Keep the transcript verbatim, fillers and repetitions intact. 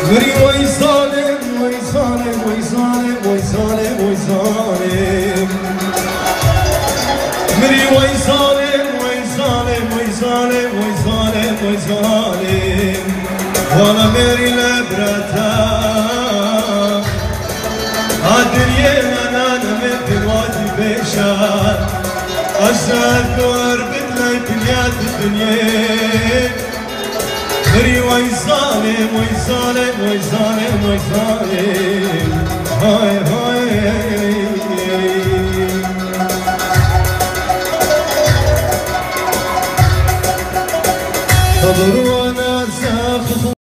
مري وي ظالم وي ظالم وي ظالم وي ظالم وي ظالم مري وي ظالم وي ظالم وي ظالم وي ظالم وي ظالم وانا مري لبرتا عدريه انا من دلوقتي بشار اشهد دور بدلي بنيات الدنيا مري وي ظالم وي ظالم وي ظالم وي ظالم هاي هاي